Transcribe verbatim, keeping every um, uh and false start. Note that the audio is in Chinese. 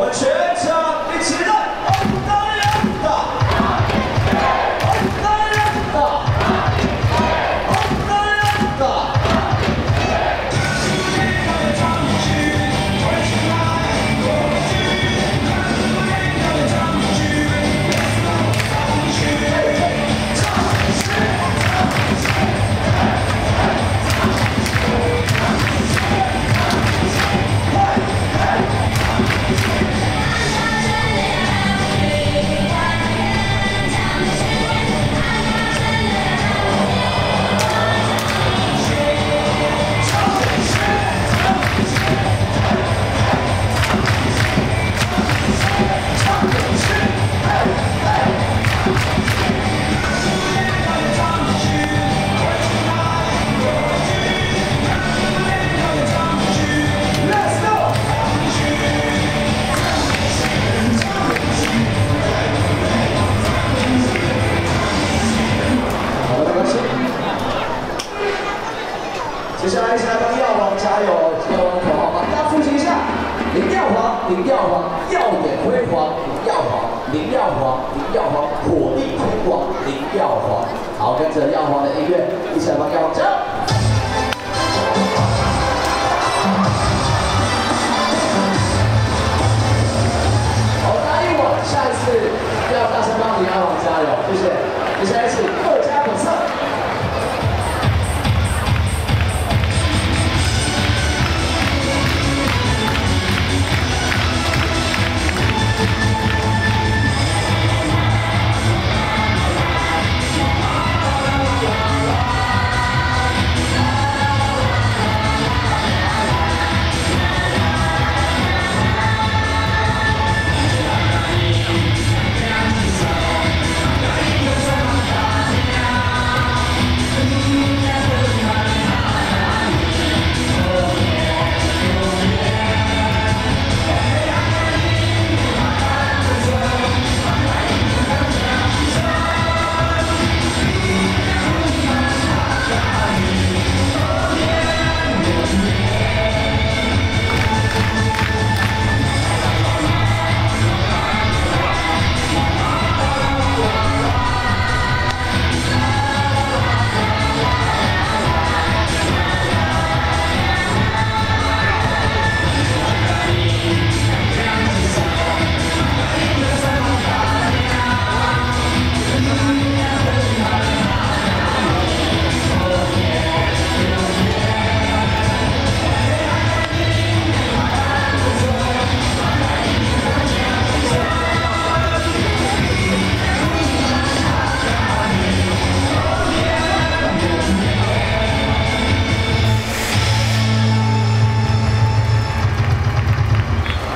们全场一起来，哦，当然的，哦，当然的，哦，当然的。 接下来一起来帮耀皇加油，耀皇口号帮大家复习一下：林耀皇，林耀皇，耀眼辉煌；林耀皇，林耀皇，林耀皇，火力天王；林耀皇。好，跟着耀皇的音乐，一起来帮耀皇加油。